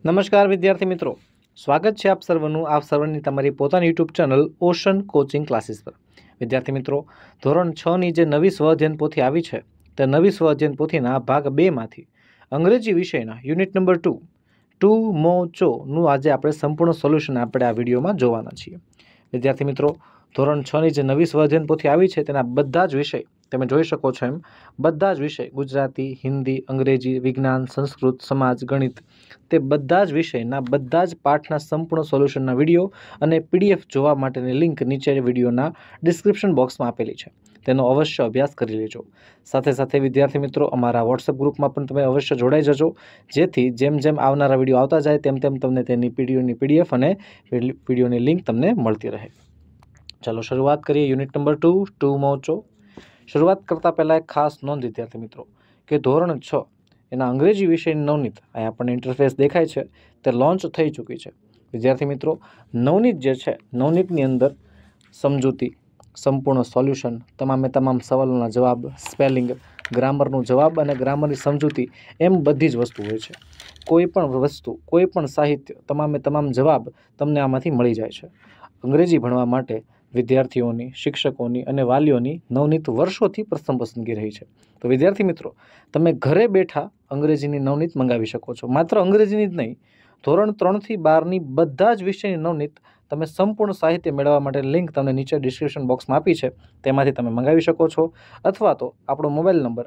નમસ્કાર વિદ્યાર્થી મિત્રો, સ્વાગત છે આપ સર્વની તમારી પોતાની YouTube channel ocean coaching classes પર। વિદ્યાર્થી મિત્રો, ધોરણ 6 ની જે નવી સ્વઅધ્યયન પોથી આવી છે તે નવી સ્વઅધ્યયન પોથીના ભાગ 2 માંથી અંગ્રેજી વિષયના યુનિટ નંબર 2 ટુ મો ચો નું આજે આપણે સંપૂર્ણ સોલ્યુશન આપણે આ વિડીયોમાં જોવાના છીએ। વિદ્યાર્થી મિત્રો, ધોરણ 6 ની જે નવી સ્વઅધ્યયન પોથી આવી છે તેના બધા જ વિષય તમે જોઈ શકો છો એમ બધા જ વિષય ગુજરાતી, હિન્દી, અંગ્રેજી, વિજ્ઞાન, સંસ્કૃત, સમાજ, ગણિત તે બધા જ વિષયના બધા જ પાઠના સંપૂર્ણ સોલ્યુશનના વિડીયો અને પીડીએફ જોવા માટેની લિંક નીચે વિડીયોના ડિસ્ક્રિપ્શન બોક્સમાં આપેલી છે। તેનો અવશ્ય અભ્યાસ કરી લેજો। સાથે સાથે વિદ્યાર્થી મિત્રો, અમારા વોટ્સએપ ગ્રુપમાં પણ તમે અવશ્ય જોડાઈ જજો, જેથી જેમ જેમ આવનારા વિડીયો આવતા જાય તેમ તેમ તમને તેની પીડીએફ અને વિડીયોની લિંક તમને મળતી રહે। ચાલો શરૂઆત કરીએ યુનિટ નંબર 2 ટુ મો ચો। શરૂઆત કરતાં પહેલાં એક ખાસ નોંધ વિદ્યાર્થી મિત્રો કે ધોરણ 6 એના અંગ્રેજી વિષયની નવનીત અહીં આપણને ઇન્ટરફેસ દેખાય છે તે લોન્ચ થઈ ચૂકી છે। વિદ્યાર્થી મિત્રો, નવનીત જે છે નવનીતની અંદર સમજૂતી, સંપૂર્ણ સોલ્યુશન, તમામે તમામ સવાલોના જવાબ, સ્પેલિંગ, ગ્રામરનું જવાબ અને ગ્રામરની સમજૂતી એમ બધી જ વસ્તુ હોય છે। કોઈ પણ વસ્તુ, કોઈ પણ સાહિત્ય, તમામે તમામ જવાબ તમને આમાંથી મળી જાય છે। અંગ્રેજી ભણવા માટે વિદ્યાર્થીઓની, શિક્ષકોની અને વાલીઓની નવનીત વર્ષોથી પ્રથમ પસંદગી રહી છે। તો વિદ્યાર્થી મિત્રો, તમે ઘરે બેઠા અંગ્રેજીની નવનીત મંગાવી શકો છો। માત્ર અંગ્રેજીની જ નહીં, ધોરણ 3 થી 12ની બધા જ વિષયની નવનીત તમે સંપૂર્ણ સાહિત્ય મેળવવા માટે લિંક તમને નીચે ડિસ્ક્રિપ્શન બોક્સમાં આપી છે, તેમાંથી તમે મંગાવી શકો છો। અથવા તો આપણો મોબાઈલ નંબર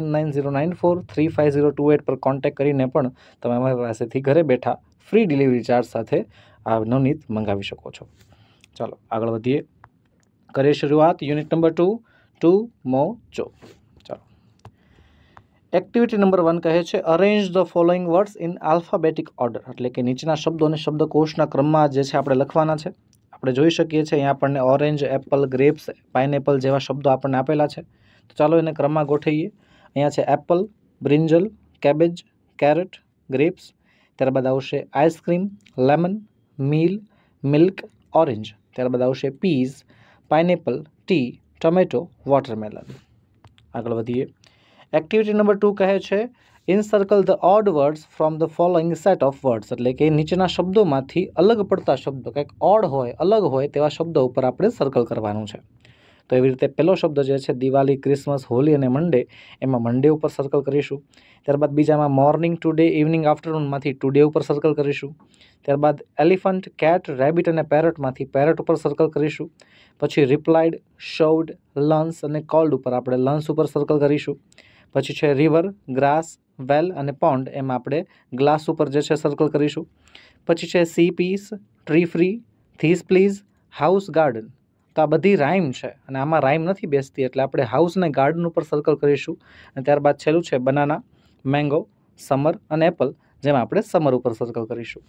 9909435028 પર કોન્ટેક્ટ કરીને પણ તમે અમારી પાસેથી ઘરે બેઠા ફ્રી ડિલિવરી ચાર્જ સાથે આ નવનીત મંગાવી શકો છો। ચાલો આગળ વધીએ, કરીએ શરૂઆત યુનિટ નંબર 2 ટુ મો ચો। ચાલો, એક્ટિવિટી નંબર 1 કહે છે arrange the following words in alphabetical order, એટલે કે નીચેના શબ્દોને શબ્દકોશના ક્રમમાં જે છે આપણે લખવાના છે। આપણે જોઈ શકીએ છીએ અહીંયા આપણને ઓરેન્જ, એપલ, ગ્રેપ્સ, પાઇનેપલ જેવા શબ્દો આપણને આપેલા છે। તો ચાલો એને ક્રમમાં ગોઠવીએ। અહીંયા છે apple, brinjal, cabbage, carrot, grapes, ત્યારબાદ આવશે ice cream, lemon, meal, milk, orange, ત્યારબાદ આવશે peas, pineapple, tea, tomato, watermelon. આગળ વધીએ, એક્ટિવિટી નંબર 2 કહે છે encircle the odd words from the following set of words, એટલે કે નીચેના શબ્દોમાંથી અલગ પડતા શબ્દો, કંઈક ઓડ હોય, અલગ હોય તેવા શબ્દો ઉપર આપણે સર્કલ કરવાનું છે। તો એવી રીતે પહેલો શબ્દ જે છે દિવાળી, ક્રિસમસ, હોલી અને મંડે, એમાં મંડે ઉપર સર્કલ કરીશું। ત્યારબાદ બીજામાં મોર્નિંગ, ટુડે, ઇવનિંગ, આફ્ટરનૂનમાંથી ટુડે ઉપર સર્કલ કરીશું। ત્યારબાદ એલિફન્ટ, કેટ, રેબિટ અને પેરટમાંથી પેરટ ઉપર સર્કલ કરીશું। પછી રિપ્લાઇડ, શોવડ, લન્સ અને કોલ્ડ ઉપર આપણે લન્સ ઉપર સર્કલ કરીશું। પછી છે રિવર, ગ્રાસ, વેલ અને પોન્ડ, એમાં આપણે ગ્લાસ ઉપર જે છે સર્કલ કરીશું। પછી છે sea peace, tree free, this please, house, garden. તો આ બધી રાઇમ છે અને આમાં રાઇમ નથી બેસતી, એટલે આપણે હાઉસ અને ગાર્ડન ઉપર સર્કલ કરીશું। અને ત્યારબાદ છેલ્લું છે બનાના, મેંગો, સમર અને એપલ, જેમાં આપણે સમર ઉપર સર્કલ કરીશું।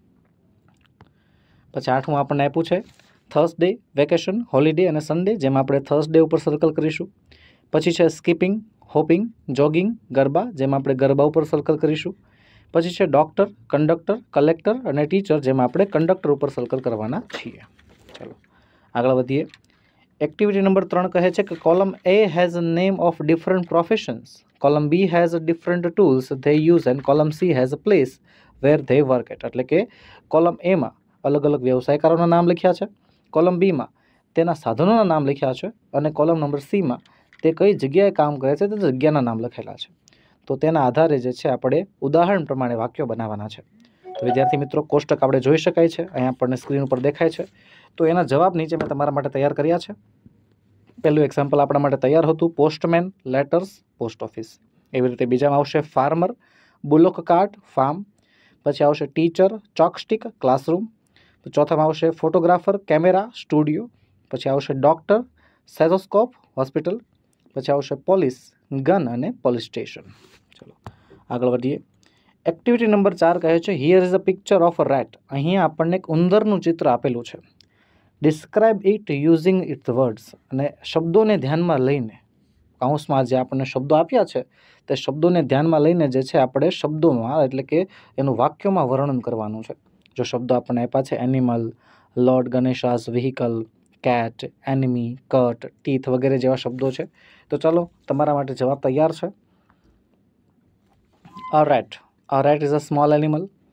પછી 8મું આપણને આપ્યું છે થર્સડે, વેકેશન, હોલિડે અને સન્ડે, જેમાં આપણે થર્સડે ઉપર સર્કલ કરીશું। પછી છે સ્કીપિંગ, હોપિંગ, જોગિંગ, ગરબા, જેમાં આપણે ગરબા ઉપર સર્કલ કરીશું। પછી છે ડૉક્ટર, કંડક્ટર, કલેક્ટર અને ટીચર, જેમાં આપણે કંડક્ટર ઉપર સર્કલ કરવાના છીએ। ચાલો આગળ વધીએ, એક્ટિવિટી નંબર 3 કહે છે કે column A has a name of different professions, column B has different tools they use and column C has a place where they work at, એટલે કે કોલમ એમાં અલગ અલગ વ્યવસાયકારોના નામ લખ્યા છે, કોલમ બીમાં તેના સાધનોના નામ લખ્યા છે અને કોલમ નંબર સીમાં તે કઈ જગ્યાએ કામ કરે છે તે જગ્યાના નામ લખેલા છે। તો તેના આધારે જે છે આપણે ઉદાહરણ પ્રમાણે વાક્યો બનાવવાના છે। તો વિદ્યાર્થી મિત્રો, કોષ્ટક આપણે જોઈ શકાય છે, અહીંયા આપણને સ્ક્રીન ઉપર દેખાય છે। તો એના જવાબ નીચે મેં તમારા માટે તૈયાર કર્યા છે। પહેલું એક્ઝામ્પલ આપણા માટે તૈયાર હતું પોસ્ટમેન, લેટર્સ, પોસ્ટ ઓફિસ। એવી રીતે બીજામાં આવશે ફાર્મર, બુલોક કાર્ટ, ફાર્મ। પછી આવશે ટીચર, ચોકસ્ટિક, ક્લાસરૂમ। ચોથામાં આવશે ફોટોગ્રાફર, કેમેરા, સ્ટુડિયો। પછી આવશે ડૉક્ટર, સેથોસ્કોપ, હોસ્પિટલ। પછી આવશે પોલીસ, ગન અને પોલીસ સ્ટેશન। ચલો આગળ વધીએ, એક્ટિવિટી નંબર 4 કહે છે here is a picture of a rat, અહીંયા આપણને એક ઉંદરનું ચિત્ર આપેલું છે। Describe it using its words, અને શબ્દોને ધ્યાનમાં લઈને, કાઉન્સમાં જે આપણને શબ્દો આપ્યા છે તે શબ્દોને ધ્યાનમાં લઈને જે છે આપણે શબ્દોમાં, એટલે કે એનું વાક્યોમાં વર્ણન કરવાનું છે। જો શબ્દો આપણને આપ્યા છે animal, lord Ganesha's vehicle, cat, enemy, cut, teeth વગેરે જેવા શબ્દો છે। તો ચાલો તમારા માટે જવાબ તૈયાર છે। A rat, a rat is a small animal,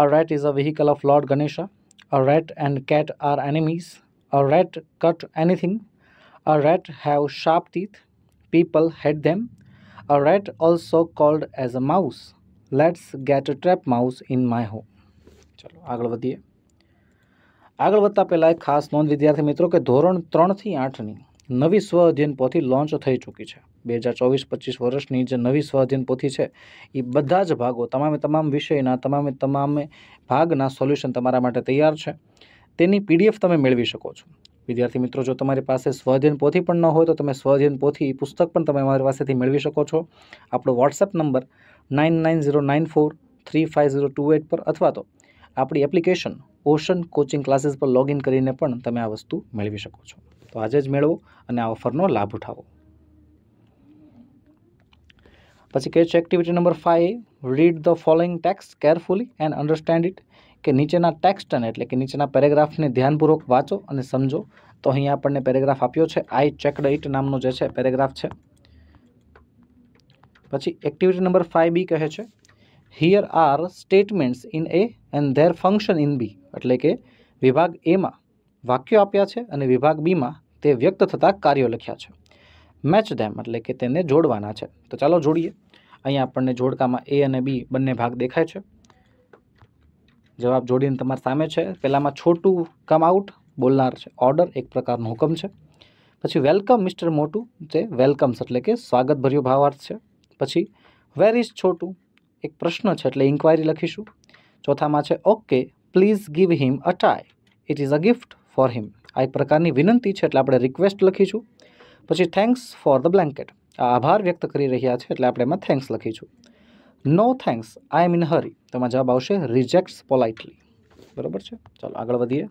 A rat is a vehicle of Lord Ganesha. A rat and cat are enemies. A rat cut anything. A rat have sharp teeth. People hate them. A rat also called as a mouse. Let's get a trap mouse in my home. ચલો આગળ વધીએ. આગળ વધતા પહેલાં એક ખાસ નોંધ વિદ્યાર્થી મિત્રો કે ધોરણ 3 થી 8ની નવી સ્વ અધ્યયન પોથી લોન્ચ થઈ ચૂકી છે. 2024-25 વર્ષની જે નવી સ્વ અધ્યયન પોથી છે એ બધા જ ભાગો તમામ વિષયના તમામે ભાગના સોલ્યુશન તમારા માટે તૈયાર છે. તેની PDF તમે મેળવી શકો છો. વિદ્યાર્થી મિત્રો, જો તમારી પાસે સ્વ અધ્યયન પોથી પણ ન હોય તો તમે સ્વ અધ્યયન પોથી પુસ્તક પણ તમે અમારી પાસેથી મેળવી શકો છો. આપણો વોટ્સએપ નંબર 9909435028 પર અથવા તો આપણી એપ્લિકેશન ઓશન કોચિંગ ક્લાસીસ પર લોગિન કરીને પણ તમે આ વસ્તુ મેળવી શકો છો. તો આજે જ મેળવો અને આ ઓફરનો લાભ ઉઠાવો. પછી કહે છે activity number 5, read the following text carefully and understand it, કે નીચેના ટેક્સ્ટને એટલે કે નીચેના પેરેગ્રાફને ધ્યાનપૂર્વક વાંચો અને સમજો. તો અહીંયા આપણને પેરેગ્રાફ આપ્યો છે, આઈ ચેકડ ઇટ નામનો જે છે પેરેગ્રાફ છે. પછી એક્ટિવિટી નંબર 5B કહે છે here are statements in A and their function in B, એટલે કે વિભાગ એમાં વાક્યો આપ્યા છે અને વિભાગ બીમાં તે વ્યક્ત થતા કાર્યો લખ્યા છે. મેચ ધેમ એટલે કે તેને જોડવાના છે. તો ચાલો જોડીએ. અહીંયા આપણને જોડકામાં એ અને બી બંને ભાગ દેખાય છે. જવાબ જોડીને તમારી સામે છે. પહેલામાં છોટું કમ આઉટ બોલનાર છે, ઓર્ડર એક પ્રકારનો હુકમ છે. પછી વેલકમ મિસ્ટર મોટું જે વેલકમ્સ એટલે કે સ્વાગતભર્યો ભાવાર્થ છે. પછી વેર ઇઝ છોટું એક પ્રશ્ન છે એટલે ઇન્ક્વાયરી લખીશું. ચોથામાં છે okay please give him a tie, it is a gift for him, આ એક પ્રકારની વિનંતી છે એટલે આપણે રિક્વેસ્ટ લખીશું. પછી થેન્ક્સ ફોર ધ બ્લેન્કેટ, આ આભાર વ્યક્ત કરી રહ્યા છે એટલે આપણે એમાં થેન્ક્સ લખીશું. નો થેન્ક્સ આઈ એમ ઇન હરી, તો એમાં જવાબ આવશે રિજેક્ટ્સ પોલાઇટલી. બરાબર છે. ચાલો આગળ વધીએ.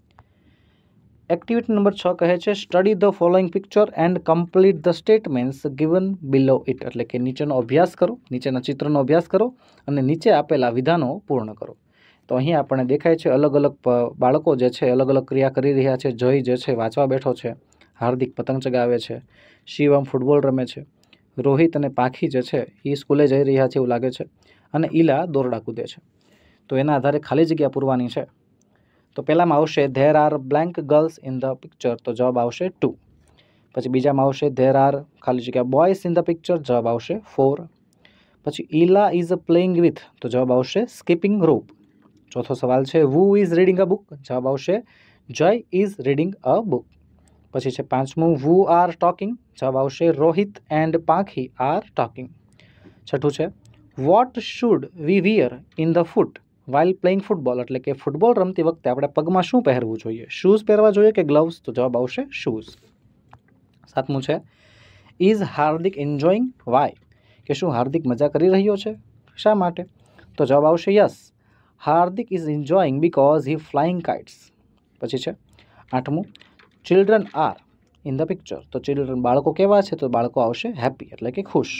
એક્ટિવિટી નંબર 6 કહે છે study the following picture and complete the statements given below it, એટલે કે નીચેનો અભ્યાસ કરો, નીચેના ચિત્રનો અભ્યાસ કરો અને નીચે આપેલા વિધાનો પૂર્ણ કરો. તો અહીં આપણને દેખાય છે અલગ અલગ બાળકો જે છે અલગ અલગ ક્રિયા કરી રહ્યા છે. જય જે છે વાંચવા બેઠો છે, હાર્દિક પતંગ ચગાવે છે, શિવમ ફૂટબોલ રમે છે, રોહિત અને પાખી જે છે એ સ્કૂલે જઈ રહ્યા છે એવું લાગે છે, અને ઈલા દોરડા કૂદે છે. તો એના આધારે ખાલી જગ્યા પૂરવાની છે. તો પહેલામાં આવશે there are blank girls in the picture, તો જવાબ આવશે 2. પછી બીજામાં આવશે ધેર આર ખાલી જગ્યા બોયઝ ઇન ધ પિક્ચર, જવાબ આવશે 4. પછી ઈલા ઇઝ પ્લેઇંગ વિથ, તો જવાબ આવશે સ્કીપિંગ રોપ. ચોથો સવાલ છે who is reading a book, જવાબ આવશે જય ઇઝ રીડિંગ અ બુક. પછી છે પાંચમું વુ આર ટોકિંગ, જવાબ આવશે Rohit and Pankhi are talking. છઠ્ઠું છે what should we wear in the foot while playing football, એટલે કે ફૂટબોલ રમતી વખતે આપણે પગમાં શું પહેરવું જોઈએ, શૂઝ પહેરવા જોઈએ કે ગ્લવ્સ, તો જવાબ આવશે શૂઝ. સાતમું છે ઇઝ હાર્દિક એન્જોઈંગ વાય, કે શું હાર્દિક મજા કરી રહ્યો છે, શા માટે, તો જવાબ આવશે yes Hardik is enjoying because he flying kites. પછી છે આઠમું children are in the picture, તો ચિલ્ડ્રન બાળકો કેવા છે, તો બાળકો આવશે હેપી એટલે કે ખુશ.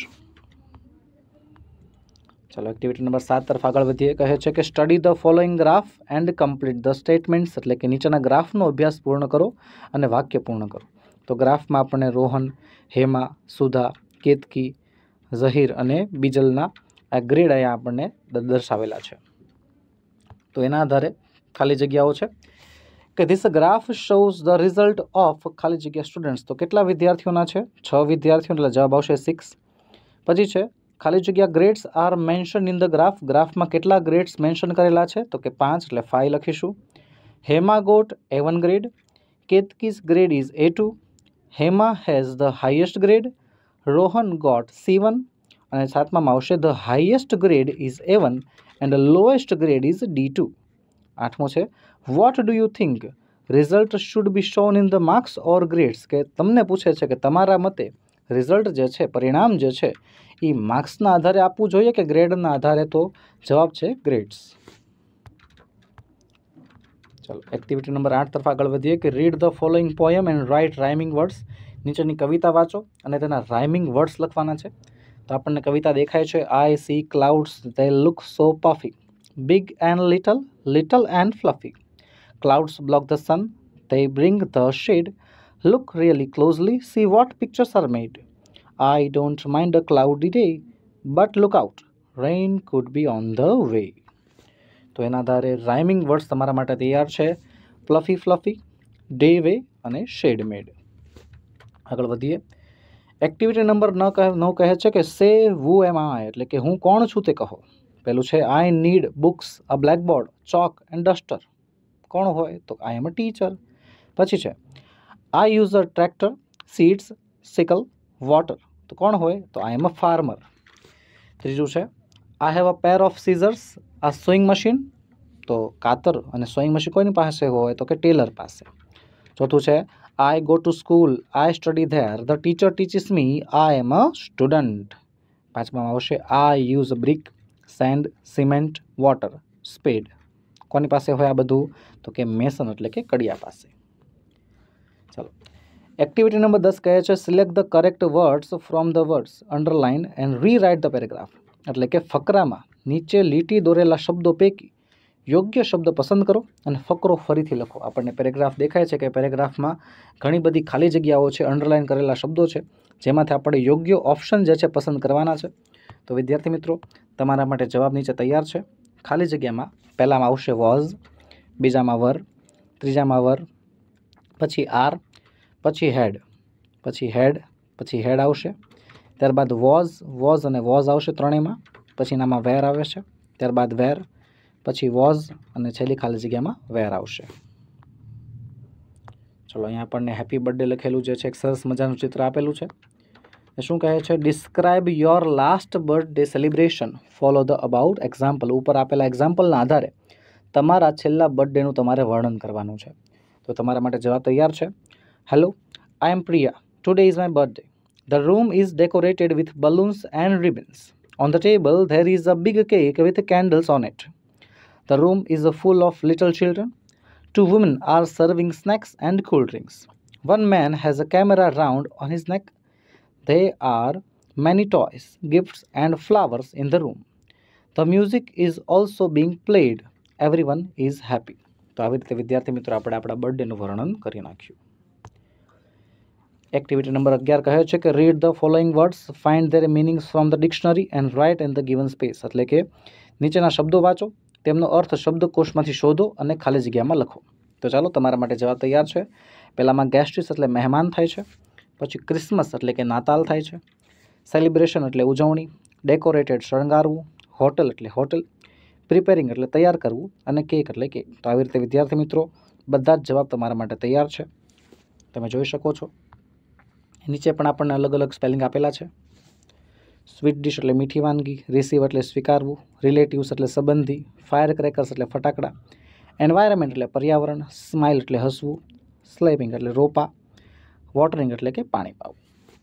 ચાલો એક્ટિવિટી નંબર 7 તરફ આગળ વધીએ. કહે છે કે study the following graph and complete the statements, એટલે કે નીચેના ગ્રાફનો અભ્યાસ પૂર્ણ કરો અને વાક્ય પૂર્ણ કરો. તો ગ્રાફમાં આપણને રોહન, હેમા, સુધા, કેતકી, ઝહીર અને બીજલના આ ગ્રેડ અહીંયા આપણને દર્શાવેલા છે. તો એના આધારે ખાલી જગ્યાઓ છે કે this graph shows the result of ખાલી જગ્યા સ્ટુડન્ટ્સ, તો કેટલા વિદ્યાર્થીઓના છે, 6 વિદ્યાર્થીઓ, એટલે જવાબ આવશે 6. પછી છે ખાલી જગ્યા grades are mention in the graph, ગ્રાફમાં કેટલા ગ્રેડ્સ મેન્શન કરેલા છે, તો કે 5 એટલે 5 લખીશું. Hema got A1 grade, Ketki's grade is A2, Hema has the highest grade, Rohan got C1, અને સાતમામાં આવશે the highest grade is A1 and the lowest grade is D2. આઠમો છે what do you think result should be shown in the marks or grades, કે તમને પૂછે છે કે તમારા મતે રિઝલ્ટ જે છે પરિણામ જે છે એ માર્ક્સના આધારે આપવું જોઈએ કે ગ્રેડના આધારે, તો જવાબ છે ગ્રેડ્સ. ચાલો એક્ટિવિટી નંબર 8 તરફ આગળ વધીએ કે read the following poem and write rhyming words, નીચેની કવિતા વાંચો અને તેના રાઇમિંગ વર્ડ્સ લખવાના છે. તો આપણને કવિતા દેખાય છે I see clouds they look so puffy, big and little, little and fluffy. Clouds block the sun, they bring the shade. Look really closely, see what pictures are made. I don't mind a cloudy day, but look out, rain could be on the way. તો એના આધારે rhyming words તમારા માટે તૈયાર છે. પ્લફી fluffy, day way અને shade made. આગળ વધીએ. એક્ટિવિટી નંબર 9 કહે છે કે સે વુ એમ આઈ, એટલે કે હું કોણ છું તે કહો. પેલું છે I need books, a blackboard, chalk and duster. કોણ હોય તો આઈ એમ અ ટીચર. પછી છે I use a tractor, seeds, sickle, water. તો કોણ હોય તો આઈ એમ અ ફાર્મર. ત્રીજું છે I have a pair of scissors, a sewing machine. તો કાતર અને સોઈંગ મશીન કોઈની પાસે હોય તો કે ટેલર પાસે. ચોથું છે I go to school, I study there, the teacher teaches me, I am a student. પાંચમામાં આવશે I use brick, sand, cement, water, spade. કોની પાસે હોય આ બધું તો કે મેસન એટલે કે કડિયા પાસે. ચાલો. એક્ટિવિટી નંબર 10 કહે છે select the correct words from the words underline and rewrite the paragraph. એટલે કે ફકરામાં નીચે લીટી દોરેલા શબ્દો પૈકી યોગ્ય શબ્દ પસંદ કરો અને ફકરો ફરીથી લખો. આપણને પેરેગ્રાફ દેખાય છે કે પેરેગ્રાફમાં ઘણી બધી ખાલી જગ્યાઓ છે, અંડરલાઇન કરેલા શબ્દો છે, જેમાંથી આપણે યોગ્ય ઓપ્શન જે છે પસંદ કરવાના છે. તો વિદ્યાર્થી મિત્રો, તમારા માટે જવાબ નીચે તૈયાર છે. ખાલી જગ્યામાં પહેલામાં આવશે વોઝ, બીજામાં વર, ત્રીજામાં વર, પછી આર, પછી હેડ, પછી હેડ આવશે. ત્યારબાદ વોઝ અને વોઝ આવશે ત્રણેયમાં. પછી એનામાં વેર આવે છે, ત્યારબાદ વેર, પછી વોઝ અને છેલ્લી ખાલી જગ્યામાં વેર આવશે. ચલો, અહીંયા આપણને હેપી બર્થડે લખેલું જે છે એક સરસ મજાનું ચિત્ર આપેલું છે. શું કહે છે describe your last birthday celebration, follow the about example. ઉપર આપેલા એક્ઝામ્પલના આધારે તમારા છેલ્લા બર્થડેનું તમારે વર્ણન કરવાનું છે. તો તમારા માટે જવાબ તૈયાર છે. Hello, I am Priya. Today is my birthday. The room is decorated with balloons and ribbons. On the table there is a big cake with candles on it. The room is full of little children. Two women are serving snacks and cool drinks. One man has a camera round on his neck. There are many toys, gifts and flowers in the room. The music is also being played. Everyone is happy. તો આવી રીતે વિદ્યાર્થી મિત્રો આપણે આપણા બર્થડેનું વર્ણન કરી નાખ્યું. એક્ટિવિટી નંબર 11 કહે છે કે read the following words, find their meanings from the dictionary and write in the given space. એટલે કે નીચેના શબ્દો વાંચો, તેમનો અર્થ શબ્દકોશમાંથી શોધો અને ખાલી જગ્યામાં લખો. તો ચાલો, તમારા માટે જવાબ તૈયાર છે. પહેલામાં ગેસ્ટ્રીસ એટલે મહેમાન થાય છે, પછી ક્રિસમસ એટલે કે નાતાલ થાય છે, સેલિબ્રેશન એટલે ઉજવણી, ડેકોરેટેડ શણગારવું, હોટલ એટલે હોટલ, પ્રિપેરિંગ એટલે તૈયાર કરવું અને કેક એટલે કેક. તો આવી રીતે વિદ્યાર્થી મિત્રો બધા જ જવાબ તમારા માટે તૈયાર છે. તમે જોઈ શકો છો નીચે પણ આપણને અલગ અલગ સ્પેલિંગ આપેલા છે. સ્વીટ ડિશ એટલે મીઠી વાનગી, રિસીવ એટલે સ્વીકારવું, રિલેટિવ્સ એટલે સંબંધી, ફાયર ક્રેકર્સ એટલે ફટાકડા, એન્વાયરમેન્ટ એટલે પર્યાવરણ, સ્માઇલ એટલે હસવું, સ્લેપિંગ એટલે રોપા, વોટરિંગ એટલે કે પાણી પાવું.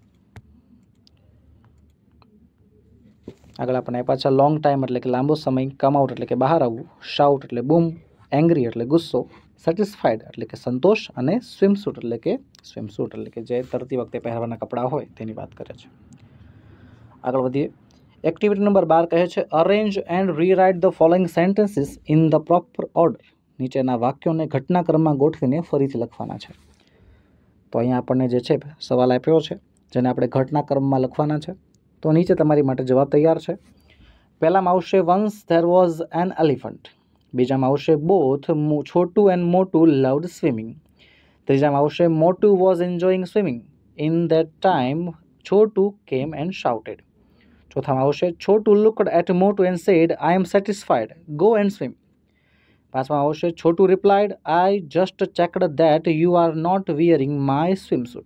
આગળ આપણે પાછા લોંગ ટાઈમ એટલે કે લાંબો સમય, કમ આઉટ એટલે કે બહાર આવવું, શાઉટ એટલે બૂમ, એંગ્રી એટલે ગુસ્સો, સેટિસ્ફાઈડ એટલે કે સંતોષ અને સ્વિમસૂટ એટલે કે જે તરતી વખતે પહેરવાના કપડાં હોય તેની વાત કરે છે. આગળ વધીએ. એક્ટિવિટી નંબર 12 કહે છે arrange and rewrite the following sentences in the proper order. નીચેના વાક્યોને ઘટનાક્રમમાં ગોઠવીને ફરીથી લખવાના છે. તો અહીંયા આપણને જે છે સવાલ આપ્યો છે જેને આપણે ઘટનાક્રમમાં લખવાના છે. તો નીચે તમારી માટે જવાબ તૈયાર છે. પહેલામાં આવશે once there was an elephant. બીજામાં આવશે both Chhotu and Motu loved swimming. ત્રીજામાં આવશે Motu was enjoying swimming. In that time Chhotu came and shouted. ચોથામાં આવશે Chhotu looked at Motu and said I am satisfied, go and swim. પાંચમાં આવશે Chhotu replied I just checked that you are not wearing my swimsuit.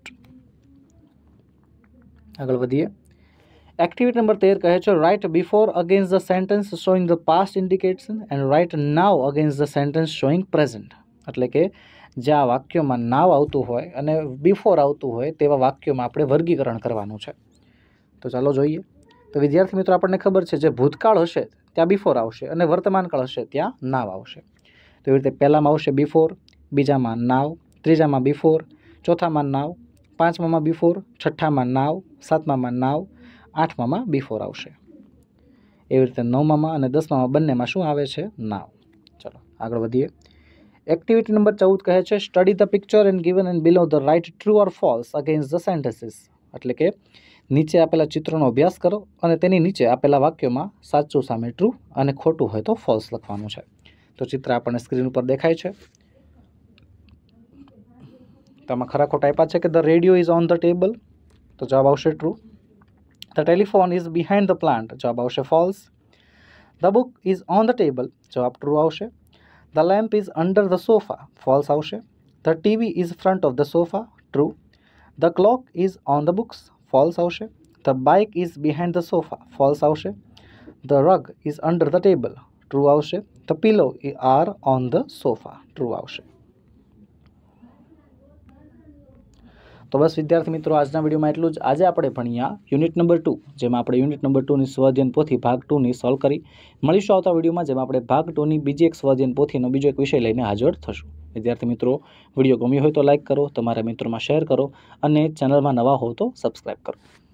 આગળ વધીએ. Activity number 13 કહે છે write before against the sentence showing the past indication and write now against the sentence showing present. એટલે કે જ્યાં વાક્યોમાં નાવ આવતું હોય અને બિફોર આવતું હોય તેવા વાક્યોમાં આપણે વર્ગીકરણ કરવાનું છે. તો ચાલો જોઈએ. તો વિદ્યાર્થી મિત્રો આપણને ખબર છે જે ભૂતકાળ હશે ત્યાં બિફોર આવશે અને વર્તમાનકાળ હશે ત્યાં નાવ આવશે. તો એવી રીતે પહેલામાં આવશે બિફોર, બીજામાં નાવ, ત્રીજામાં બિફોર, ચોથામાં નાવ, પાંચમામાં બિફોર, છઠ્ઠામાં નાવ, સાતમામાં નાવ, આઠમામાં બિફોર આવશે. એવી રીતે નવમામાં અને દસમામાં બંનેમાં શું આવે છે? નાવ. ચલો આગળ વધીએ. એક્ટિવિટી નંબર 14 કહે છે study the picture and given and below the right true or false against the sentences. એટલે કે નીચે આપેલા ચિત્રનો અભ્યાસ કરો અને તેની નીચે આપેલા વાક્યોમાં સાચું સામે ટ્રુ અને ખોટું હોય તો ફોલ્સ લખવાનું છે. તો ચિત્ર આપણને સ્ક્રીન ઉપર દેખાય છે. તો આમાં ખરા ખોટા આપ્યા છે કે the radio is on the table, તો જવાબ આવશે true. The telephone is behind the plant, જવાબ આવશે false. The book is on the table, જવાબ ટ્રુ આવશે. The lamp is under the sofa, false આવશે. The TV is front of the sofa, true. The clock is on the books, false આવશે. The bike is behind the sofa, false આવશે. The rug is under the table, true આવશે. The pillow are on the sofa, true આવશે. તો બસ વિદ્યાર્થી મિત્રો, આજના વિડીયોમાં એટલું જ. આજે આપણે ભણ્યા યુનિટ નંબર 2, જેમાં આપણે યુનિટ નંબર 2ની સ્વઅધ્યયન પોથી ભાગ 2ની સોલ્વ કરી. મળીશું આવતા વિડીયોમાં, જેમાં આપણે ભાગ 2ની બીજી એક સ્વઅધ્યયન પોથીનો બીજો એક વિષય લઈને હાજર થશું. વિદ્યાર્થી મિત્રો, વિડીયો ગમ્યો હોય તો લાઇક કરો, તમારા મિત્રોમાં શેર કરો અને ચેનલમાં નવા હો તો સબસ્ક્રાઈબ કરો.